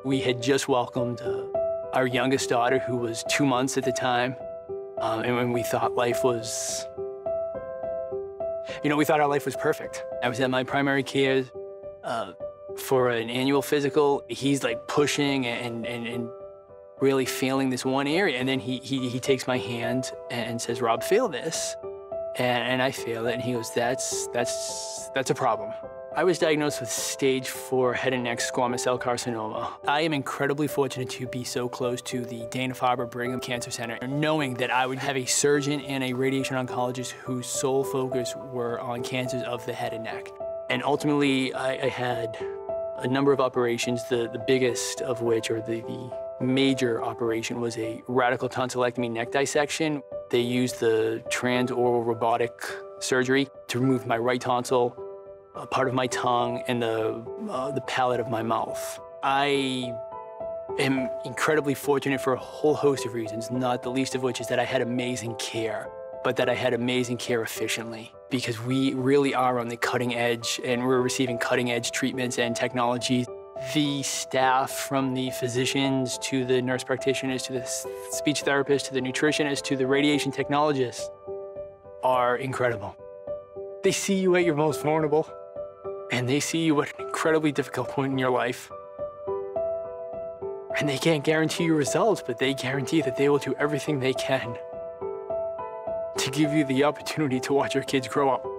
We had just welcomed our youngest daughter, who was 2 months at the time, and when we thought life was, we thought our life was perfect. I was at my primary care for an annual physical. He's like pushing and really feeling this one area, and then he takes my hand and says, "Rob, feel this." And I feel it, and he goes, that's a problem. I was diagnosed with stage 4 head and neck squamous cell carcinoma. I am incredibly fortunate to be so close to the Dana-Farber Brigham Cancer Center, knowing that I would have a surgeon and a radiation oncologist whose sole focus were on cancers of the head and neck. And ultimately, I had a number of operations, the biggest of which, or the major operation, was a radical tonsillectomy neck dissection. They used the transoral robotic surgery to remove my right tonsil, a part of my tongue, and the palate of my mouth. I am incredibly fortunate for a whole host of reasons, not the least of which is that I had amazing care, but that I had amazing care efficiently, because we really are on the cutting edge, and we're receiving cutting edge treatments and technology. The staff, from the physicians to the nurse practitioners to the speech therapists to the nutritionists to the radiation technologists, are incredible. They see you at your most vulnerable, and they see you at an incredibly difficult point in your life. And they can't guarantee you results, but they guarantee that they will do everything they can to give you the opportunity to watch your kids grow up.